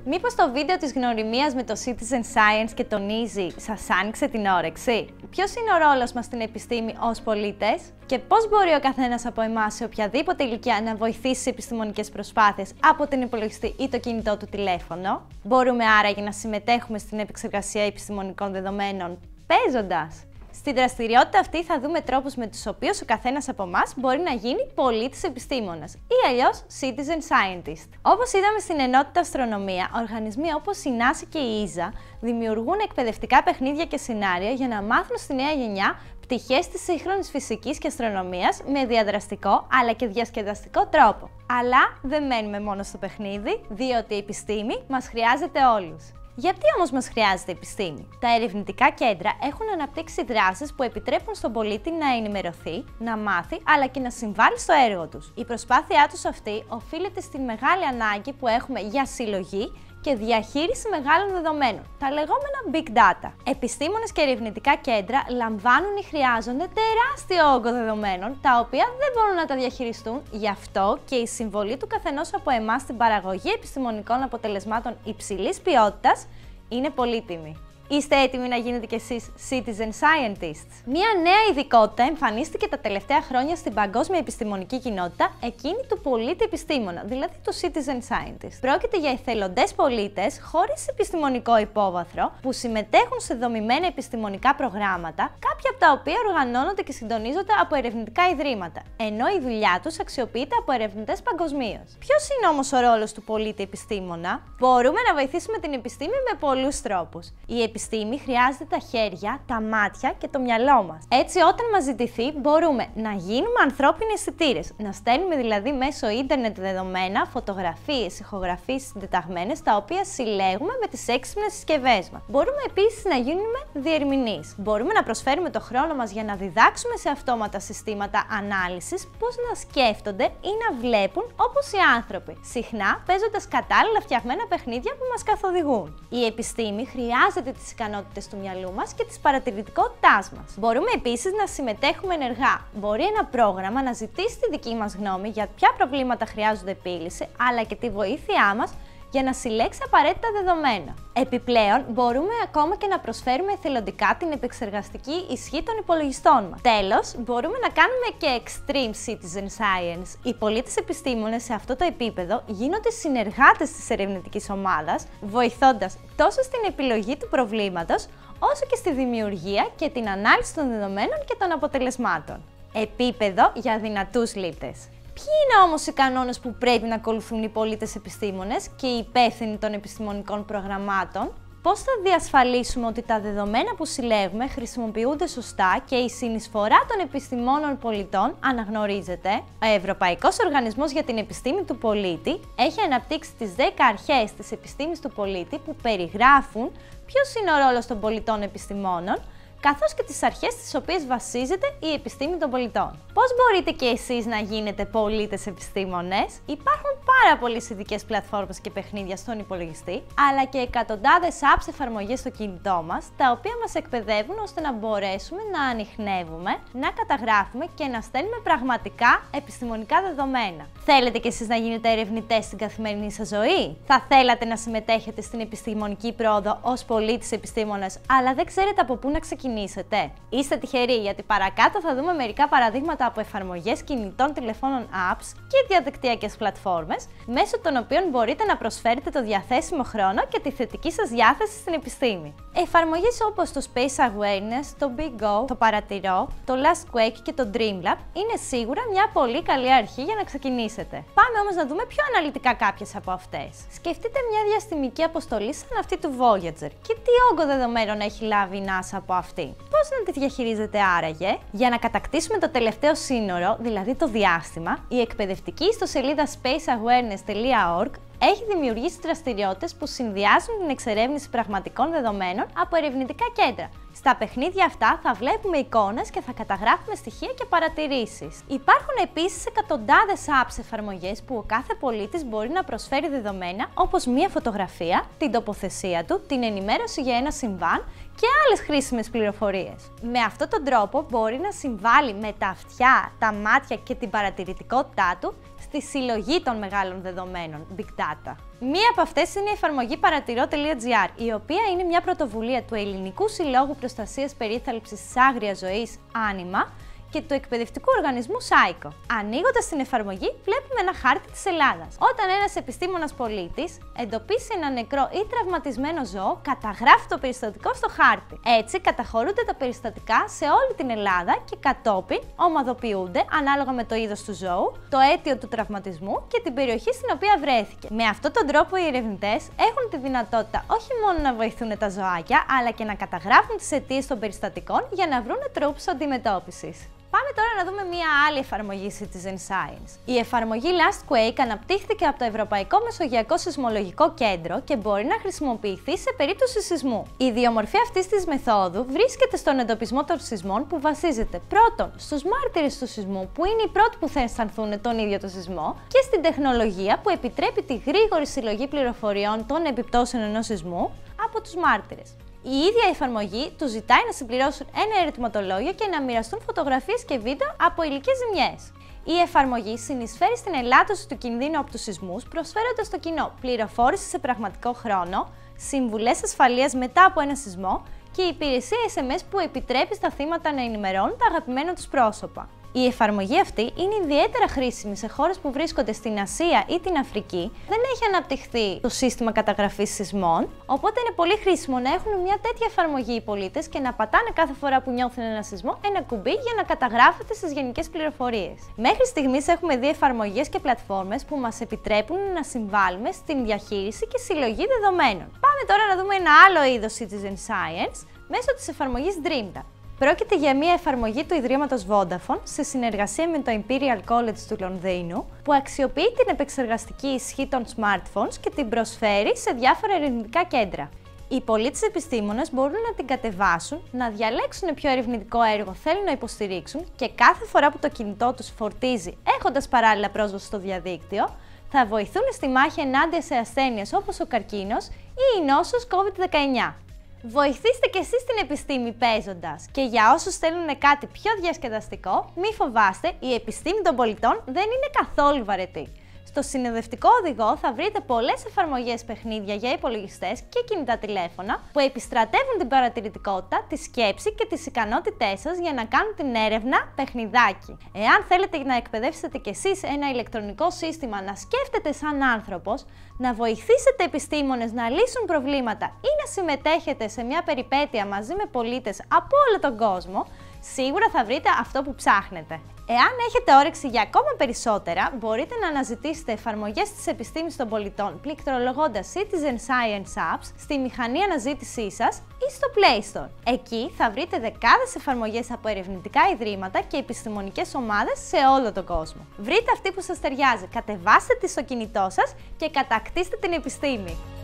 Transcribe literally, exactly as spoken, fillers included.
Μήπως το βίντεο της γνωριμίας με το Citizen Science και τον Easy σας άνοιξε την όρεξη? Ποιος είναι ο ρόλος μας στην επιστήμη ως πολίτες? Και πώς μπορεί ο καθένας από εμάς σε οποιαδήποτε ηλικία να βοηθήσει σε επιστημονικές προσπάθειες από την υπολογιστή ή το κινητό του τηλέφωνο? Μπορούμε άραγε να συμμετέχουμε στην επεξεργασία επιστημονικών δεδομένων παίζοντας? Στην δραστηριότητα αυτή θα δούμε τρόπους με τους οποίους ο καθένας από εμάς μπορεί να γίνει πολίτης επιστήμονας ή αλλιώς Citizen Scientist. Όπως είδαμε στην ενότητα Αστρονομία, οργανισμοί όπως η NASA και η ΙΖΑ δημιουργούν εκπαιδευτικά παιχνίδια και σενάρια για να μάθουν στη νέα γενιά πτυχές της σύγχρονης φυσικής και αστρονομίας με διαδραστικό αλλά και διασκεδαστικό τρόπο. Αλλά δεν μένουμε μόνο στο παιχνίδι, διότι η επιστήμη μας χρειάζεται όλους. Γιατί όμως μας χρειάζεται επιστήμη? Τα ερευνητικά κέντρα έχουν αναπτύξει δράσεις που επιτρέπουν στον πολίτη να ενημερωθεί, να μάθει, αλλά και να συμβάλλει στο έργο τους. Η προσπάθειά τους αυτή οφείλεται στη μεγάλη ανάγκη που έχουμε για συλλογή και διαχείριση μεγάλων δεδομένων, τα λεγόμενα Big Data. Επιστήμονες και ερευνητικά κέντρα λαμβάνουν ή χρειάζονται τεράστιο όγκο δεδομένων, τα οποία δεν μπορούν να τα διαχειριστούν, γι' αυτό και η συμβολή του καθενός από εμάς στην παραγωγή επιστημονικών αποτελεσμάτων υψηλής ποιότητας είναι πολύτιμη. Είστε έτοιμοι να γίνετε κι εσείς Citizen Scientists? Μία νέα ειδικότητα εμφανίστηκε τα τελευταία χρόνια στην παγκόσμια επιστημονική κοινότητα, εκείνη του πολίτη επιστήμονα, δηλαδή του Citizen Scientist. Πρόκειται για εθελοντές πολίτες χωρίς επιστημονικό υπόβαθρο που συμμετέχουν σε δομημένα επιστημονικά προγράμματα, κάποια από τα οποία οργανώνονται και συντονίζονται από ερευνητικά ιδρύματα, ενώ η δουλειά τους αξιοποιείται από ερευνητές παγκοσμίως. Ποιος είναι όμως ο ρόλος του πολίτη επιστήμονα? Μπορούμε να βοηθήσουμε την επιστήμη με πολλούς τρόπους. Η επιστήμη χρειάζεται τα χέρια, τα μάτια και το μυαλό μας. Έτσι, όταν μας ζητηθεί, μπορούμε να γίνουμε ανθρώπινοι αισθητήρες, να στέλνουμε δηλαδή μέσω ίντερνετ δεδομένα, φωτογραφίες, ηχογραφίες συντεταγμένες, τα οποία συλλέγουμε με τις έξυπνες συσκευές μας. Μπορούμε επίσης να γίνουμε διερμηνείς. Μπορούμε να προσφέρουμε το χρόνο μας για να διδάξουμε σε αυτόματα συστήματα ανάλυσης πώς να σκέφτονται ή να βλέπουν όπως οι άνθρωποι, συχνά παίζοντας κατάλληλα φτιαγμένα παιχνίδια που μας καθοδηγούν. Η επιστήμη χρειάζεται τις ικανότητες του μυαλού μας και της παρατηρητικότητάς μας. Μπορούμε επίσης να συμμετέχουμε ενεργά. Μπορεί ένα πρόγραμμα να ζητήσει τη δική μας γνώμη για ποια προβλήματα χρειάζονται επίλυση, αλλά και τη βοήθειά μας για να συλλέξει απαραίτητα δεδομένα. Επιπλέον, μπορούμε ακόμα και να προσφέρουμε εθελοντικά την επεξεργαστική ισχύ των υπολογιστών μας. Τέλος, μπορούμε να κάνουμε και extreme citizen science. Οι πολίτες επιστήμονες σε αυτό το επίπεδο γίνονται συνεργάτες της ερευνητικής ομάδας, βοηθώντας τόσο στην επιλογή του προβλήματος, όσο και στη δημιουργία και την ανάλυση των δεδομένων και των αποτελεσμάτων. Επίπεδο για δυνατούς λήπτες. Ποιοι είναι όμως οι κανόνες που πρέπει να ακολουθούν οι πολίτες επιστήμονες και οι υπεύθυνοι των επιστημονικών προγραμμάτων? Πώς θα διασφαλίσουμε ότι τα δεδομένα που συλλέγουμε χρησιμοποιούνται σωστά και η συνεισφορά των επιστημόνων πολιτών αναγνωρίζεται? Ο Ευρωπαϊκός Οργανισμός για την Επιστήμη του Πολίτη έχει αναπτύξει τις δέκα αρχές της επιστήμης του πολίτη που περιγράφουν ποιος είναι ο ρόλος των πολιτών επιστημόνων, καθώς και τις αρχές στις οποίες βασίζεται η επιστήμη των πολιτών. Πώς μπορείτε και εσείς να γίνετε πολίτες επιστήμονες? Υπάρχουν πάρα πολλές ειδικές πλατφόρμες και παιχνίδια στον υπολογιστή, αλλά και εκατοντάδες apps εφαρμογές στο κινητό μας, τα οποία μας εκπαιδεύουν ώστε να μπορέσουμε να ανιχνεύουμε, να καταγράφουμε και να στέλνουμε πραγματικά επιστημονικά δεδομένα. Θέλετε και εσείς να γίνετε ερευνητές στην καθημερινή σας ζωή? Θα θέλατε να συμμετέχετε στην επιστημονική πρόοδο ως πολίτης επιστήμονας, αλλά δεν ξέρετε από πού να ξεκινήσετε? Είστε τυχεροί, γιατί παρακάτω θα δούμε μερικά παραδείγματα από εφαρμογές κινητών τηλεφώνων apps και διαδικτυακές πλατφόρμες, μέσω των οποίων μπορείτε να προσφέρετε το διαθέσιμο χρόνο και τη θετική σας διάθεση στην επιστήμη. Εφαρμογές όπως το Space Awareness, το BigGo, το Παρατηρώ, το Last Quake και το Dreamlab είναι σίγουρα μια πολύ καλή αρχή για να ξεκινήσετε. Πάμε όμως να δούμε πιο αναλυτικά κάποιες από αυτές. Σκεφτείτε μια διαστημική αποστολή σαν αυτή του Voyager και τι όγκο δεδομένων έχει λάβει η NASA από αυτή. Πώς να τη διαχειρίζεται άραγε? Για να κατακτήσουμε το τελευταίο σύνορο, δηλαδή το διάστημα, η εκπαιδευτική ιστοσελίδα space awareness τελεία org έχει δημιουργήσει δραστηριότητες που συνδυάζουν την εξερεύνηση πραγματικών δεδομένων από ερευνητικά κέντρα. Στα παιχνίδια αυτά θα βλέπουμε εικόνες και θα καταγράφουμε στοιχεία και παρατηρήσεις. Υπάρχουν επίσης εκατοντάδες apps εφαρμογές που ο κάθε πολίτης μπορεί να προσφέρει δεδομένα όπως μία φωτογραφία, την τοποθεσία του, την ενημέρωση για ένα συμβάν και άλλες χρήσιμες πληροφορίες. Με αυτόν τον τρόπο μπορεί να συμβάλλει με τα αυτιά, τα μάτια και την παρατηρητικότητά του στη συλλογή των μεγάλων δεδομένων, Big Data. Μία από αυτές είναι η εφαρμογή παρατηρώ τελεία τζι άρ, η οποία είναι μια πρωτοβουλία του Ελληνικού Συλλόγου Προστασίας Περίθαλψης της Άγριας Ζωής, Άνιμα, και του εκπαιδευτικού οργανισμού Σάικο. Ανοίγοντας την εφαρμογή, βλέπουμε ένα χάρτη της Ελλάδας. Όταν ένας επιστήμονας πολίτης εντοπίσει ένα νεκρό ή τραυματισμένο ζώο, καταγράφει το περιστατικό στο χάρτη. Έτσι, καταχωρούνται τα περιστατικά σε όλη την Ελλάδα και κατόπιν ομαδοποιούνται ανάλογα με το είδος του ζώου, το αίτιο του τραυματισμού και την περιοχή στην οποία βρέθηκε. Με αυτόν τον τρόπο, οι ερευνητές έχουν τη δυνατότητα όχι μόνο να βοηθούν τα ζωάκια, αλλά και να καταγράφουν τις αιτίες των περιστατικών για να βρουν τρόπους αντιμετώπισης. Πάμε τώρα να δούμε μία άλλη εφαρμογή Citizen Science. Η εφαρμογή LastQuake αναπτύχθηκε από το Ευρωπαϊκό Μεσογειακό Σεισμολογικό Κέντρο και μπορεί να χρησιμοποιηθεί σε περίπτωση σεισμού. Η ιδιομορφία αυτής της μεθόδου βρίσκεται στον εντοπισμό των σεισμών που βασίζεται πρώτον στους μάρτυρες του σεισμού, που είναι οι πρώτοι που θα αισθανθούν τον ίδιο το σεισμό, και στην τεχνολογία που επιτρέπει τη γρήγορη συλλογή πληροφοριών των επιπτώσεων ενός σεισμού από τους μάρτυρες. Η ίδια η εφαρμογή του ζητάει να συμπληρώσουν ένα ερωτηματολόγιο και να μοιραστούν φωτογραφίες και βίντεο από υλικές ζημιές. Η εφαρμογή συνεισφέρει στην ελάττωση του κινδύνου από τους σεισμούς, προσφέροντας στο κοινό πληροφόρηση σε πραγματικό χρόνο, συμβουλές ασφαλείας μετά από ένα σεισμό και η υπηρεσία ες εμ ες που επιτρέπει στα θύματα να ενημερώνουν τα αγαπημένα τους πρόσωπα. Η εφαρμογή αυτή είναι ιδιαίτερα χρήσιμη σε χώρες που βρίσκονται στην Ασία ή την Αφρική. Δεν έχει αναπτυχθεί το σύστημα καταγραφής σεισμών, οπότε είναι πολύ χρήσιμο να έχουν μια τέτοια εφαρμογή οι πολίτες και να πατάνε κάθε φορά που νιώθουν ένα σεισμό ένα κουμπί για να καταγράφεται στις γενικές πληροφορίες. Μέχρι στιγμής έχουμε δει εφαρμογές και πλατφόρμες που μας επιτρέπουν να συμβάλλουμε στην διαχείριση και συλλογή δεδομένων. Πάμε τώρα να δούμε ένα άλλο είδος Citizen Science μέσω της εφαρμογής DreamDAP. Πρόκειται για μια εφαρμογή του Ιδρύματος Vodafone σε συνεργασία με το Imperial College του Λονδίνου, που αξιοποιεί την επεξεργαστική ισχύ των smartphones και την προσφέρει σε διάφορα ερευνητικά κέντρα. Οι πολίτες επιστήμονες μπορούν να την κατεβάσουν, να διαλέξουν ποιο ερευνητικό έργο θέλουν να υποστηρίξουν και κάθε φορά που το κινητό τους φορτίζει έχοντας παράλληλα πρόσβαση στο διαδίκτυο, θα βοηθούν στη μάχη ενάντια σε ασθένειες όπως ο καρκίνος ή η νόσος κόβιντ δεκαεννιά. Βοηθήστε και εσείς την επιστήμη παίζοντας. Και για όσους θέλουν κάτι πιο διασκεδαστικό, μη φοβάστε, η επιστήμη των πολιτών δεν είναι καθόλου βαρετή. Στο συνοδευτικό οδηγό θα βρείτε πολλές εφαρμογές παιχνίδια για υπολογιστές και κινητά τηλέφωνα που επιστρατεύουν την παρατηρητικότητα, τη σκέψη και τις ικανότητές σας για να κάνουν την έρευνα παιχνιδάκι. Εάν θέλετε να εκπαιδεύσετε κι εσείς ένα ηλεκτρονικό σύστημα να σκέφτεται σαν άνθρωπος, να βοηθήσετε επιστήμονες να λύσουν προβλήματα ή να συμμετέχετε σε μια περιπέτεια μαζί με πολίτες από όλο τον κόσμο, σίγουρα θα βρείτε αυτό που ψάχνετε. Εάν έχετε όρεξη για ακόμα περισσότερα, μπορείτε να αναζητήσετε εφαρμογές της επιστήμης των πολιτών πληκτρολογώντας Citizen Science Apps στη μηχανή αναζήτησής σας ή στο Play Store. Εκεί θα βρείτε δεκάδες εφαρμογές από ερευνητικά ιδρύματα και επιστημονικές ομάδες σε όλο τον κόσμο. Βρείτε αυτή που σας ταιριάζει, κατεβάστε τη στο κινητό σας και κατακτήστε την επιστήμη.